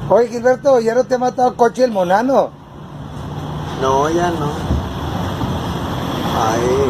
Oye, Gilberto, ¿ya no te ha matado coche el monano? No, ya no. Ay,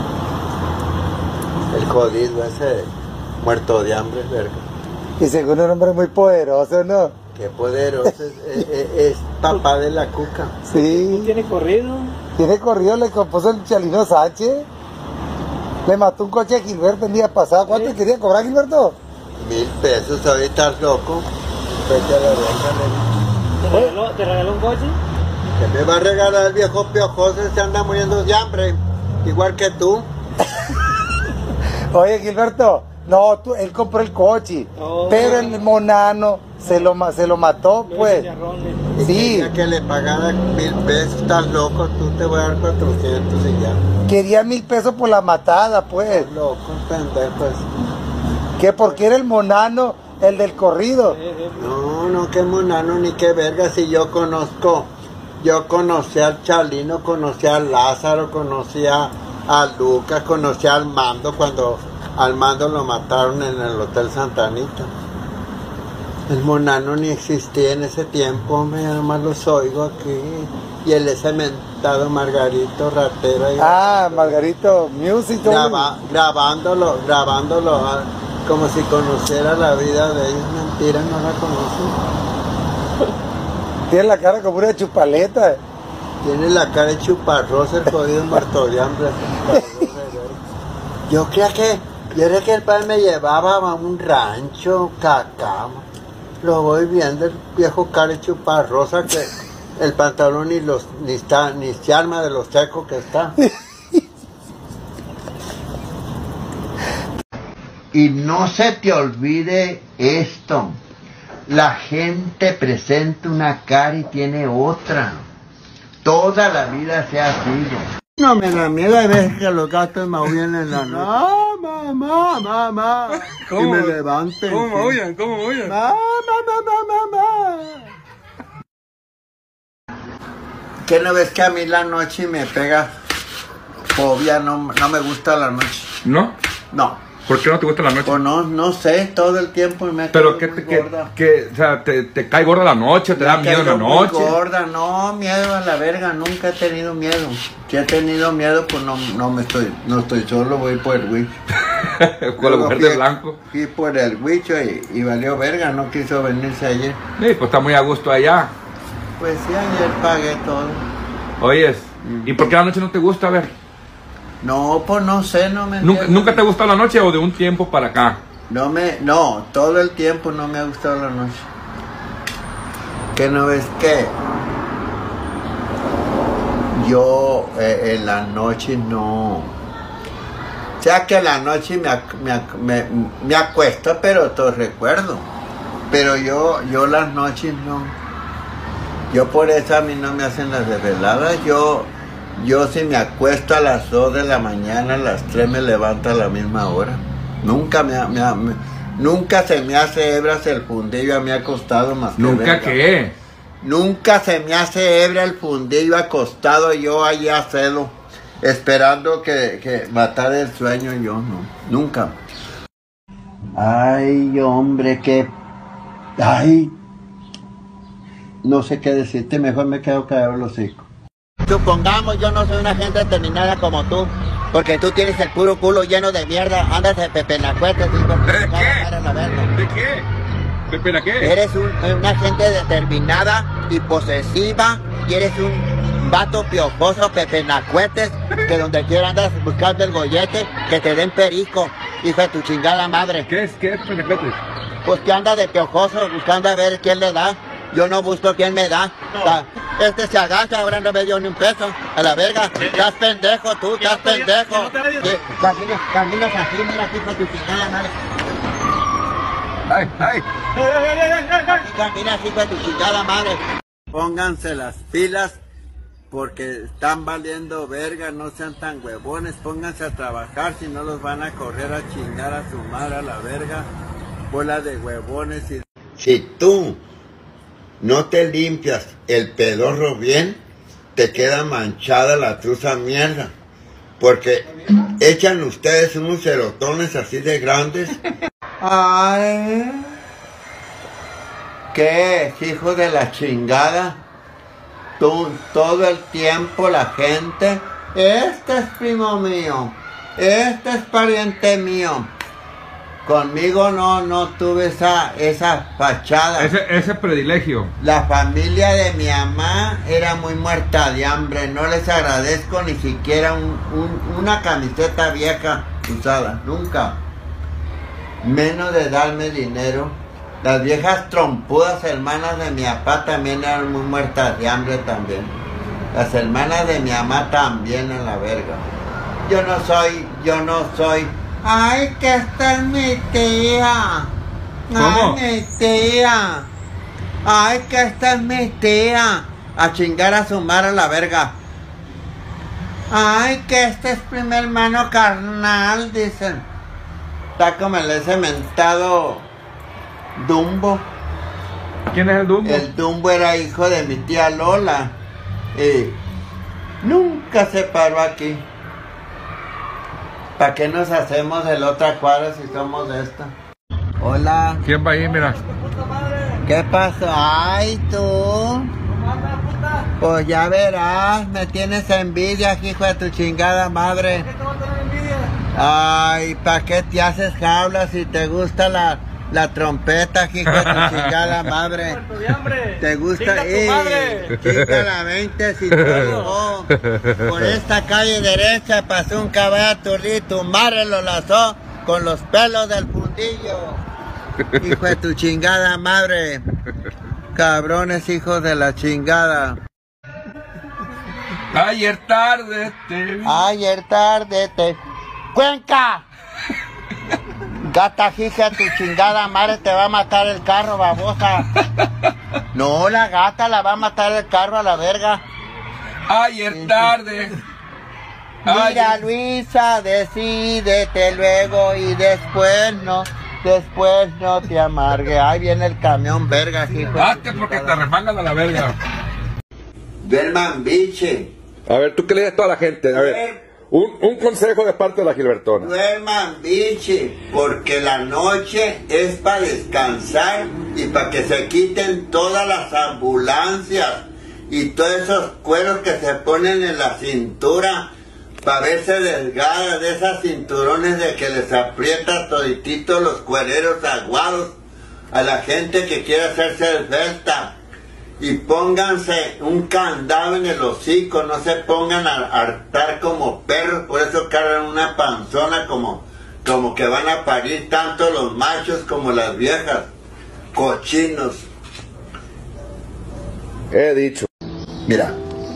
el jodido ese, muerto de hambre, verga. Y según un hombre muy poderoso, ¿no? Qué poderoso, es papá de la cuca. Sí. ¿Tiene corrido? Tiene corrido, le compuso el Chalino Sánchez. Le mató un coche a Gilberto el día pasado. ¿Cuánto quería cobrar, Gilberto? 1000 pesos, ahorita estás loco. Vete a la verga, ¿Te regaló un coche? ¿qué me va a regalar el viejo piojoso? Se anda muriendo de hambre, igual que tú. Oye, Gilberto, no, él compró el coche, pero el monano se lo mató, pues. Sí. Quería que le pagara 1000 pesos, estás loco, tú te voy a dar 400 y ya. Quería 1000 pesos por la matada, pues. Estás loco, pendejos. Que porque era el monano, el del corrido. No, qué monano ni qué verga, si yo conocí al Chalino, conocí a Lázaro, conocí a Lucas, conocí al Mando cuando al Mando lo mataron en el Hotel Santa Anita. El monano ni existía en ese tiempo, hombre, yo nomás los oigo aquí. Y el ese mentado Margarito ratero. Margarito Music. Grabándolo como si conociera la vida de ellos. Mentira, no la conoce. Tiene la cara como una chupaleta. Tiene la cara de chuparrosa, el jodido muerto de hambre. Yo creía que el padre me llevaba a un rancho, cacao. Lo voy viendo, el viejo cara de chuparrosa, que el pantalón ni se arma de los secos que está. Y no se te olvide esto. La gente presenta una cara y tiene otra. Toda la vida se ha sido. No me da miedo a ver que los gatos maullan en la noche. Mamá. ¿Cómo? Y me levanten. ¿Cómo maullan? Mamá. ¿Qué no ves que a mí la noche me pega fobia? No me gusta la noche. ¿No? No. ¿Por qué no te gusta la noche? Pues no sé, todo el tiempo me ha Pero caído que, muy gorda. o sea, te cae gorda la noche, te da miedo en la Muy noche. gorda, no, miedo a la verga, nunca he tenido miedo. Si he tenido miedo, pues no estoy solo, voy por el huicho. Con la mujer de blanco. Fui por el huicho y valió verga, no quiso venirse ayer. Sí, pues está muy a gusto allá. Pues sí, ayer pagué todo. Oyes, ¿y por qué la noche no te gusta? A ver. No, pues no sé, no me ¿Nunca te ha gustado la noche o de un tiempo para acá? No, todo el tiempo no me ha gustado la noche. ¿Qué no ves que? Yo en la noche no. O sea que en la noche me acuesto, pero todo recuerdo. Pero yo las noches no. Yo por eso a mí no me hacen las desveladas. Yo si me acuesto a las 2 de la mañana, a las 3 me levanto a la misma hora. Nunca se me hace hebras el fundillo a mí acostado más que ¿Nunca verga. qué? Nunca se me hace hebra el fundillo acostado yo allí a hacerlo, esperando que matar el sueño yo, no. Nunca. Ay, hombre, Ay. No sé qué decirte, mejor me quedo callado el hocico. Supongamos yo no soy una gente determinada como tú, porque tú tienes el puro culo lleno de mierda, andas de pepenacuetes. ¿De qué? ¿De qué? ¿Pepena qué? Eres una gente determinada y posesiva, y eres un vato piojoso, pepenacuetes, que donde quiera andas buscando el gollete, que te den perico, hijo de tu chingada madre. ¿Qué es pepenacuetes? Pues que anda de piojoso buscando a ver quién le da. Yo no busco quién me da. No. Este se agacha, ahora no me dio ni un peso. A la verga. Estás pendejo tú, estás pendejo. Caminas así, mira aquí con tu chingada madre. ¡Ay! Caminas así con tu chingada madre. Pónganse las pilas porque están valiendo verga, no sean tan huevones. Pónganse a trabajar, si no los van a correr a chingar a su madre a la verga. Bola de huevones. Si tú no te limpias el pedorro bien, te queda manchada la truza mierda. Porque echan ustedes unos cerotones así de grandes. Ay, ¿Qué es, hijo de la chingada? Tú, todo el tiempo la gente, este es primo mío, este es pariente mío. Conmigo no tuve esa fachada. Ese privilegio. La familia de mi mamá era muy muerta de hambre. No les agradezco ni siquiera una camiseta vieja usada. Nunca. Menos de darme dinero. Las viejas trompudas hermanas de mi papá también eran muy muertas de hambre también. Las hermanas de mi mamá también en la verga. Yo no soy. Ay, que esta es mi tía. ¿Cómo? Ay, mi tía. Ay, que esta es mi tía. A chingar a su madre a la verga. Ay, que este es primer hermano carnal, dicen. Está como el ese mentado Dumbo. ¿Quién es el Dumbo? El Dumbo era hijo de mi tía Lola. Y nunca se paró aquí. ¿Para qué nos hacemos de la otra cuadra si somos de esta? Hola. ¿Quién va ahí? Mira. ¿Qué pasó? Ay, tú. Pues ya verás, me tienes envidia, hijo de tu chingada madre. ¿Qué te va a tener envidia? Ay, ¿para qué te haces jaula si te gusta la trompeta, hijo de tu chingada madre? Muerto de hambre. ¿Te gusta? Chinga tu madre. Chica la 20 si tú. Por esta calle derecha pasó un caballo aturdido y tu madre lo lazó con los pelos del fundillo. Hijo de tu chingada madre. Cabrones hijos de la chingada. Ayer tarde te... ¡Cuenca! Gata hija de tu chingada madre, te va a matar el carro, babosa. No, la gata la va a matar el carro a la verga. Ayer tarde. Mira, Luisa, decídete luego y después no te amargue. Ahí viene el camión, verga, hijo. Hazte porque te refangan a la verga. Duerman, biche. A ver, ¿tú qué le dices a toda la gente? A ver, un consejo de parte de la Gilbertona. Duerman, biche, porque la noche es para descansar y para que se quiten todas las ambulancias y todos esos cueros que se ponen en la cintura para verse delgadas, de esas cinturones de que les aprieta toditito los cuereros aguados a la gente que quiere hacerse esbelta. Y pónganse un candado en el hocico, no se pongan a hartar como perros, por eso cargan una panzona como que van a parir tanto los machos como las viejas. Cochinos. He dicho. Mira,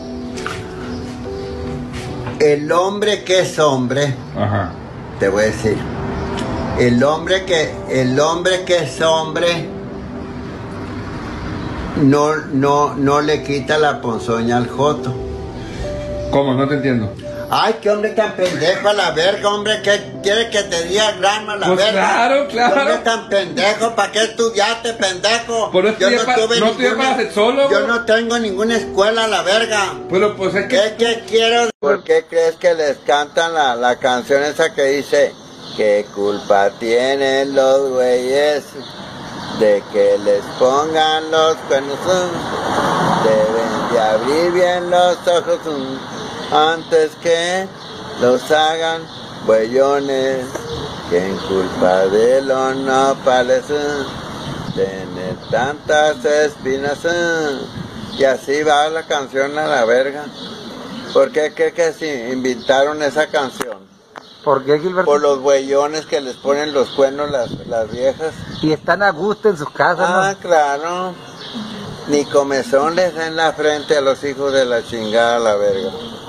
el hombre que es hombre, Ajá. te voy a decir, el hombre que es hombre no le quita la ponzoña al joto. ¿Cómo? No te entiendo. Ay, qué hombre tan pendejo a la verga, hombre, que quiere que te diga grano a la Pues verga. claro. Qué hombre tan pendejo, ¿para qué estudiaste, pendejo? Pero estudié para sexólogo. Yo no tengo ninguna escuela a la verga. Pero pues es que... ¿Qué quiero? ¿Por qué crees que les cantan la canción esa que dice qué culpa tienen los güeyes de que les pongan los cuernos? Deben de abrir bien los ojos antes que los hagan güeyones. Que en culpa de los nopales tener tantas espinas. Y así va la canción a la verga. ¿Por qué que se inventaron esa canción? ¿Por qué, Gilberto? Por los güeyones que les ponen los cuernos las viejas. Y están a gusto en sus casas, Ah, ¿no? claro. Ni comezón les da en la frente a los hijos de la chingada a la verga.